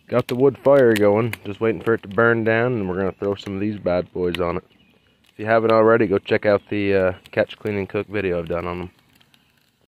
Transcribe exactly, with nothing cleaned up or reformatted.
Got the wood fire going, just waiting for it to burn down, and we're going to throw some of these bad boys on it. If you haven't already, go check out the uh, catch, clean, and cook video I've done on them.